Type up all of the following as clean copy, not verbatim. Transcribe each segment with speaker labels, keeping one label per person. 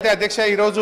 Speaker 1: అధ్యక్ష ఈరోజు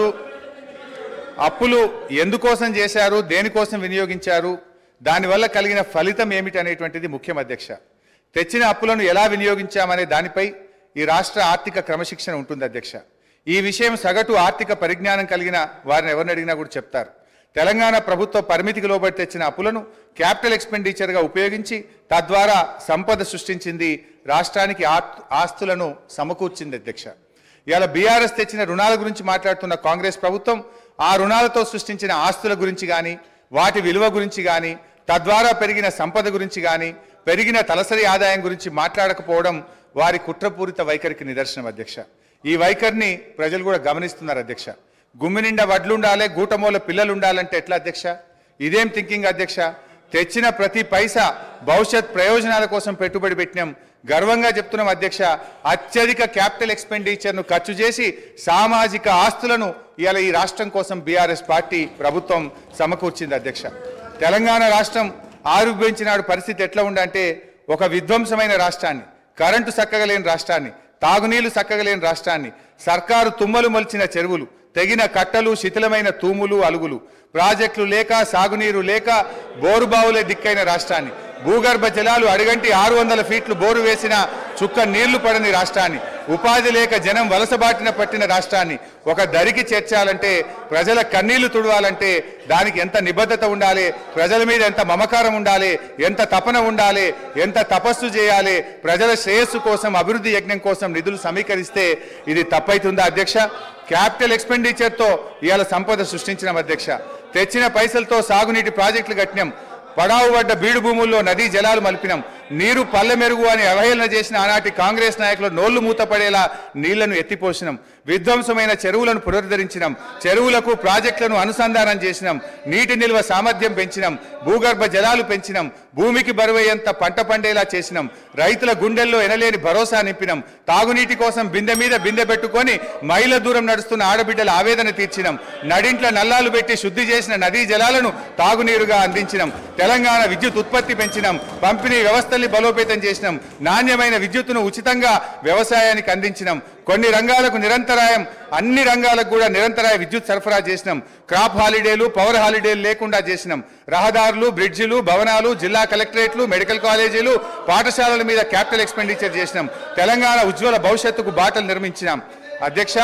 Speaker 1: అప్పులు ఎందుకోసం చేశారు, దేనికోసం వినియోగించారు, దానివల్ల కలిగిన ఫలితం ఏమిటి అనేటువంటిది ముఖ్యం అధ్యక్ష. తెచ్చిన అప్పులను ఎలా వినియోగించామనే దానిపై ఈ రాష్ట్ర ఆర్థిక క్రమశిక్షణ ఉంటుంది అధ్యక్ష. ఈ విషయం సగటు ఆర్థిక పరిజ్ఞానం కలిగిన వారిని ఎవరిని అడిగినా కూడా చెప్తారు. తెలంగాణ ప్రభుత్వ పరిమితికి లోబడి తెచ్చిన అప్పులను క్యాపిటల్ ఎక్స్పెండిచర్గా ఉపయోగించి తద్వారా సంపద సృష్టించింది, రాష్ట్రానికి ఆస్తులను సమకూర్చింది అధ్యక్ష. ఇవాళ బీఆర్ఎస్ తెచ్చిన రుణాల గురించి మాట్లాడుతున్న కాంగ్రెస్ ప్రభుత్వం ఆ రుణాలతో సృష్టించిన ఆస్తుల గురించి కానీ, వాటి విలువ గురించి కానీ, తద్వారా పెరిగిన సంపద గురించి కానీ, పెరిగిన తలసరి ఆదాయం గురించి మాట్లాడకపోవడం వారి కుట్రపూరిత వైఖరికి నిదర్శనం అధ్యక్ష. ఈ వైఖరిని ప్రజలు కూడా గమనిస్తున్నారు అధ్యక్ష. గుమ్మి నిండా వడ్లుండాలి, గూటమూల పిల్లలు ఉండాలంటే ఎట్లా అధ్యక్ష? ఇదేం థింకింగ్ అధ్యక్ష? తెచ్చిన ప్రతి పైసా భవిష్యత్ ప్రయోజనాల కోసం పెట్టుబడి పెట్టినాం. గర్వంగా చెప్తున్నాం అధ్యక్ష. అత్యధిక క్యాపిటల్ ఎక్స్పెండిచర్ను ఖర్చు చేసి సామాజిక ఆస్తులను ఇవాళ ఈ రాష్ట్రం కోసం బీఆర్ఎస్ పార్టీ ప్రభుత్వం సమకూర్చింది అధ్యక్ష. తెలంగాణ రాష్ట్రం ఆవిర్భవించినాడు పరిస్థితి ఎట్లా ఉందంటే, ఒక విధ్వంసమైన రాష్ట్రాన్ని, కరెంటు చక్కగలేని రాష్ట్రాన్ని, తాగునీళ్లు చక్కగలేని రాష్ట్రాన్ని, సర్కారు తుమ్మలు మొలిచిన చెరువులు, తెగిన కట్టలు, శిథిలమైన తూములు, అలుగులు, ప్రాజెక్టులు లేక, సాగునీరు లేక, బోరుబావులే దిక్కైన రాష్ట్రాన్ని, భూగర్భ జలాలు అడిగంటి 600 ఫీట్లు బోరు వేసిన చుక్క నీళ్లు పడని రాష్ట్రాన్ని, ఉపాధి లేక జనం వలసబాటిన పట్టిన రాష్ట్రాన్ని ఒక దరికి చేర్చాలంటే, ప్రజల కన్నీళ్లు తుడవాలంటే దానికి ఎంత నిబద్ధత ఉండాలి, ప్రజల మీద ఎంత మమకారం ఉండాలి, ఎంత తపన ఉండాలి, ఎంత తపస్సు చేయాలి, ప్రజల శ్రేయస్సు కోసం, అభివృద్ధి యజ్ఞం కోసం నిధులు సమీకరిస్తే ఇది తప్పైతుందా అధ్యక్ష? క్యాపిటల్ ఎక్స్పెండిచర్తో ఇవాళ సంపద సృష్టించిన అధ్యక్ష. తెచ్చిన పైసలతో సాగునీటి ప్రాజెక్టులు కట్టినాం, పడావు పడ్డ బీడు భూముల్లో నదీ జలాలు మలిపినాం, నీరు పల్లె మెరుగు అని అవహేళన చేసిన ఆనాటి కాంగ్రెస్ నాయకులు నోళ్లు మూతపడేలా నీళ్లను ఎత్తిపోసినాం, విధ్వంసమైన చెరువులను పునరుద్ధరించినాం, చెరువులకు ప్రాజెక్టులను అనుసంధానం చేసినాం, నీటి నిల్వ సామర్థ్యం పెంచినాం, భూగర్భ జలాలు పెంచినాం, భూమికి బరువయ్యేంత పంట పండేలా చేసినాం, రైతుల గుండెల్లో ఎనలేని భరోసా నింపినాం, తాగునీటి కోసం బిందె మీద బిందె పెట్టుకొని మైళ్ళ దూరం నడుస్తున్న ఆడబిడ్డల ఆవేదన తీర్చినాం, నడింట్ల నల్లాలు పెట్టి శుద్ధి చేసిన నదీ జలాలను తాగునీరుగా అందించినాం, తెలంగాణ విద్యుత్ ఉత్పత్తి పెంచినాం, పంపిణీ వ్యవస్థల్ని బలోపేతం చేసినాం, నాణ్యమైన విద్యుత్తును ఉచితంగా వ్యవసాయానికి అందించినాం, కొన్ని రంగాలకు నిరంతరాయం, అన్ని రంగాలకు కూడా నిరంతరాయ విద్యుత్ సరఫరా చేసినాం, క్రాప్ హాలిడేలు, పవర్ హాలిడేలు లేకుండా చేసినాం, రహదారులు, బ్రిడ్జిలు, భవనాలు, జిల్లా కలెక్టరేట్లు, మెడికల్ కాలేజీలు, పాఠశాలల మీద క్యాపిటల్ ఎక్స్పెండిచర్ చేసినాం, తెలంగాణ ఉజ్వల భవిష్యత్తుకు బాటలు నిర్మించినాం. అధ్యక్ష,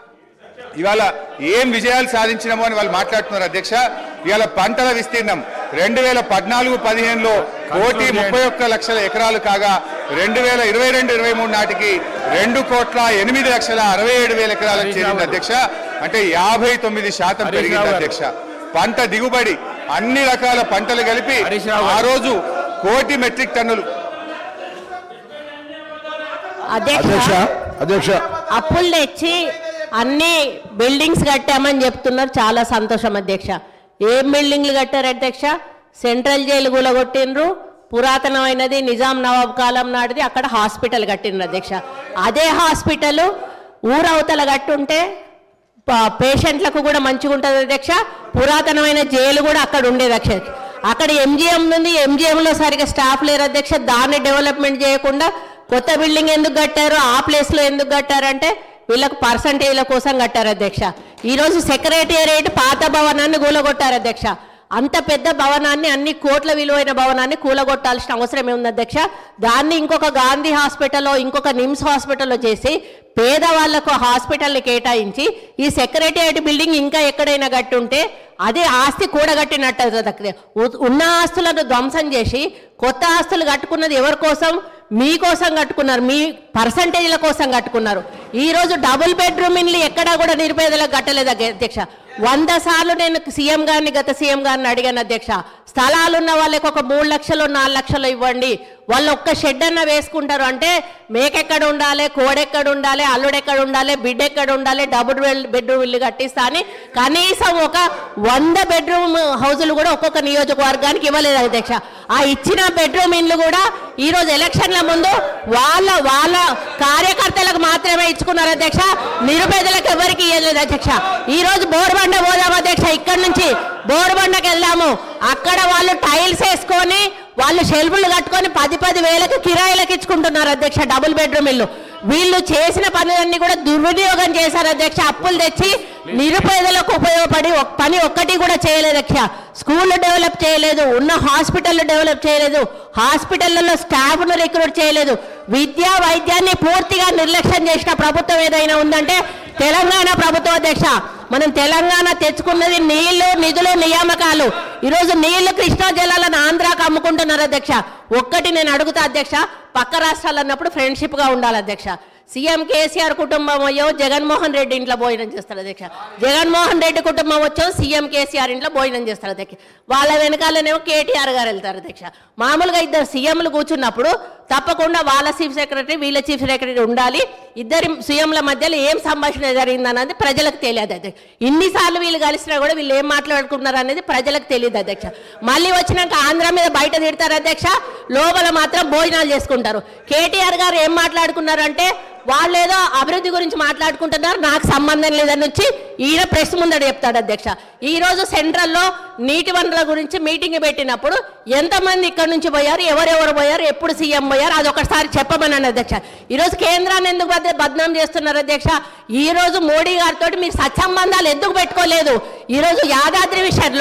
Speaker 1: ఇవాళ ఏం విజయాలు సాధించినామో అని వాళ్ళు మాట్లాడుతున్నారు అధ్యక్ష. ఇవాళ పంటల విస్తీర్ణం 2014-15లో 1,31,00,000 ఎకరాలు కాగా 2022-23 నాటికి 2,08,67,000 ఎకరాలకు చేరింది అధ్యక్ష. అంటే 59% పెరిగింది అధ్యక్ష. పంట దిగుబడి అన్ని రకాల పంటలు కలిపి ఆ రోజు 1,00,000 మెట్రిక్ టన్నులు.
Speaker 2: అధ్యక్ష
Speaker 3: అప్పులు తెచ్చి అన్ని బిల్డింగ్స్ కట్టామని చెప్తున్నారు, చాలా సంతోషం అధ్యక్ష. ఏం బిల్డింగ్లు కట్టారు అధ్యక్ష? సెంట్రల్ జైలు కూలగొట్టిండ్రు, పురాతనమైనది నిజాం నవాబ్ కాలం నాటిది అక్కడ హాస్పిటల్ కట్టిండ్రు అధ్యక్ష. అదే హాస్పిటల్ ఊరవతల కట్టుంటే పేషెంట్లకు కూడా మంచిగా ఉంటుంది అధ్యక్ష. పురాతనమైన జైలు కూడా అక్కడ ఉండేది అధ్యక్ష. అక్కడ ఎంజిఎం ఉంది, ఎంజిఎంలో సరిగా స్టాఫ్ లేరు అధ్యక్ష. దాన్ని డెవలప్మెంట్ చేయకుండా కొత్త బిల్డింగ్ ఎందుకు కట్టారు, ఆ ప్లేస్లో ఎందుకు కట్టారంటే వీళ్ళకు పర్సంటేజ్ల కోసం కట్టారు అధ్యక్ష. ఈరోజు సెక్రటేరియట్ పాత భవనాన్ని కూలగొట్టారు అధ్యక్ష. అంత పెద్ద భవనాన్ని, అన్ని కోట్ల విలువైన భవనాన్ని కూలగొట్టాల్సిన అవసరం ఏముంది అధ్యక్ష? దాన్ని ఇంకొక గాంధీ హాస్పిటల్లో, ఇంకొక నిమ్స్ హాస్పిటల్లో చేసి పేదవాళ్లకు హాస్పిటల్ని కేటాయించి ఈ సెక్రటేరియట్ బిల్డింగ్ ఇంకా ఎక్కడైనా కట్టుంటే అదే ఆస్తి కూడగట్టినట్టు. ఉన్న ఆస్తులను ధ్వంసం చేసి కొత్త ఆస్తులు కట్టుకున్నది ఎవరి కోసం? మీకోసం కట్టుకున్నారు, మీ పర్సంటేజ్ల కోసం కట్టుకున్నారు. ఈరోజు డబుల్ బెడ్రూమ్ ఇల్లు ఎక్కడా కూడా నిరుపేదలకు కట్టలేదు అధ్యక్ష. 100 సార్లు నేను సీఎం గారిని, గత సీఎం గారిని అడిగాను అధ్యక్ష. స్థలాలు ఉన్న వాళ్ళకి ఒక 3 లక్షలు 4 లక్షలు ఇవ్వండి, వాళ్ళు ఒక్క షెడ్ అన్న వేసుకుంటారు అంటే మేకెక్కడ ఉండాలి, కోడెక్కడ ఉండాలి, అల్లుడెక్కడ ఉండాలి, బిడ్డ ఎక్కడ ఉండాలి, డబుల్ బెడ్రూమ్ ఇల్లు కట్టిస్తా అని కనీసం ఒక 100 బెడ్రూమ్ హౌజులు కూడా ఒక్కొక్క నియోజకవర్గానికి ఇవ్వలేదు అధ్యక్ష. ఆ ఇచ్చిన బెడ్రూమ్ ఇల్లు కూడా ఈరోజు ఎలక్షన్ల ముందు వాళ్ళ కార్యకర్తలకు మాత్రమే ఇచ్చుకున్నారు అధ్యక్ష. నిరుపేదలకు ఎవరికి ఇవ్వలేదు అధ్యక్ష. ఈరోజు బోర్బండ పోదాం అధ్యక్ష, ఇక్కడ నుంచి బోర్బండకి వెళ్దాము. అక్కడ వాళ్ళు టైల్స్ వేసుకొని, వాళ్ళు షెల్ఫ్లు కట్టుకొని 10,000 కిరాయిలకు ఇచ్చుకుంటున్నారు అధ్యక్ష డబుల్ బెడ్రూమ్ ఇల్లు. వీళ్ళు చేసిన పనులన్నీ కూడా దుర్వినియోగం చేశారు అధ్యక్ష. అప్పులు తెచ్చి నిరుపేదలకు ఉపయోగపడి పని ఒక్కటి కూడా చేయలేదు అధ్యక్ష. స్కూళ్ళు డెవలప్ చేయలేదు, ఉన్న హాస్పిటల్ డెవలప్ చేయలేదు, హాస్పిటళ్లలో స్టాఫ్ను రిక్రూట్ చేయలేదు, విద్యా వైద్యాన్ని పూర్తిగా నిర్లక్ష్యం చేసిన ప్రభుత్వం ఏదైనా ఉందంటే తెలంగాణ ప్రభుత్వం అధ్యక్ష. మనం తెలంగాణ తెచ్చుకున్నది నీళ్లు, నిధులు, నియామకాలు. ఈరోజు నీళ్లు కృష్ణా జలాలను ఆంధ్రాకు అమ్ముకుంటున్నారు అధ్యక్ష. ఒక్కటి నేను అడుగుతా అధ్యక్ష, పక్క రాష్ట్రాలు అన్నప్పుడు ఫ్రెండ్షిప్గా ఉండాలి అధ్యక్ష. సీఎం కేసీఆర్ కుటుంబం అయ్యో జగన్మోహన్ రెడ్డి ఇంట్లో భోజనం చేస్తారు అధ్యక్ష, జగన్మోహన్ రెడ్డి కుటుంబం వచ్చో సీఎం కేసీఆర్ ఇంట్లో భోజనం చేస్తారు అధ్యక్ష. వాళ్ళ వెనకాలనేమో కేటీఆర్ గారు వెళ్తారు అధ్యక్ష. మామూలుగా ఇద్దరు సీఎంలు కూర్చున్నప్పుడు తప్పకుండా వాళ్ళ చీఫ్ సెక్రటరీ వీళ్ళ చీఫ్ సెక్రటరీ ఉండాలి. ఇద్దరి సీఎంల మధ్యలో ఏం సంభాషణ జరిగిందన్నది ప్రజలకు తెలియదు అధ్యక్ష. ఇన్నిసార్లు వీళ్ళు కలిసినా కూడా వీళ్ళు ఏం మాట్లాడుకున్నారు అనేది ప్రజలకు తెలియదు అధ్యక్ష. మళ్ళీ వచ్చినాక ఆంధ్ర మీద బయట తిడతారు అధ్యక్ష, లోపల మాత్రం భోజనాలు చేసుకుంటారు. కేటీఆర్ గారు ఏం మాట్లాడుకున్నారంటే వాళ్ళు ఏదో అభివృద్ధి గురించి మాట్లాడుకుంటున్నారు, నాకు సంబంధం లేదని వచ్చి ఈయన ప్రెస్ ముందట చెప్తాడు అధ్యక్ష. ఈరోజు సెంట్రల్లో నీటి వనరుల గురించి మీటింగ్ పెట్టినప్పుడు ఎంతమంది ఇక్కడ నుంచి పోయారు, ఎవరెవరు పోయారు, ఎప్పుడు సీఎం పోయారు, అది ఒకసారి చెప్పమన్నాను అధ్యక్ష. ఈరోజు కేంద్రాన్ని ఎందుకు బద్నాం చేస్తున్నారు అధ్యక్ష? ఈ రోజు మోడీ గారితో మీరు సత్సంబంధాలు ఎందుకు పెట్టుకోలేదు? ఈరోజు యాదాద్రి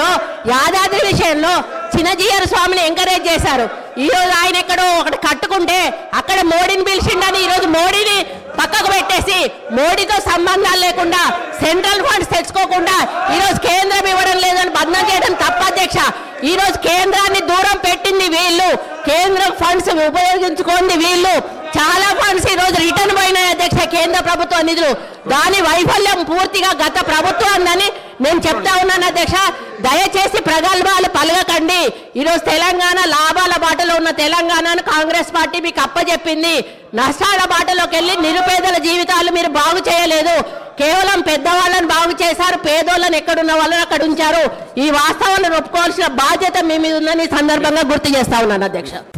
Speaker 3: విషయంలో చిన్నజీయర్ స్వామిని ఎంకరేజ్ చేశారు. ఈ రోజు ఆయన ఎక్కడో ఒకటి కట్టుకుంటే అక్కడ మోడీని పిలిచిండని ఈరోజు మోడీని పక్కకు పెట్టేసి మోడీతో సంబంధాలు లేకుండా సెంట్రల్ ఫండ్స్ తెచ్చుకోకుండా ఈరోజు కేంద్రం ఇవ్వడం లేదని బదనాం చేయడం తప్ప అధ్యక్ష. ఈరోజు కేంద్రాన్ని దూరం పెట్టింది వీళ్ళు, కేంద్రం ఫండ్స్ ఉపయోగించుకోండి వీళ్ళు. చాలా ఫండ్స్ ఈరోజు రిటర్న్ పోయినాయి అధ్యక్ష, కేంద్ర ప్రభుత్వ నిధులు. దాని వైఫల్యం పూర్తిగా గత ప్రభుత్వాన్ని నేను చెప్తా ఉన్నాను అధ్యక్ష. దయచేసి ప్రగల్భాలు పలగకండి. ఈరోజు తెలంగాణ లాభాల బాటలో ఉన్న తెలంగాణను కాంగ్రెస్ పార్టీ మీకు అప్పచెప్పింది. నష్టాల బాటలోకి వెళ్ళి నిరుపేదల జీవితాలు మీరు బాగు చేయలేదు, కేవలం పెద్దవాళ్ళని బాగు చేశారు, పేదోళ్ళని ఎక్కడున్న వాళ్ళని అక్కడ ఉంచారు. ఈ వాస్తవాలను ఒప్పుకోవాల్సిన బాధ్యత మీ మీద ఉందని ఈ సందర్భంగా గుర్తు చేస్తా ఉన్నాను అధ్యక్ష.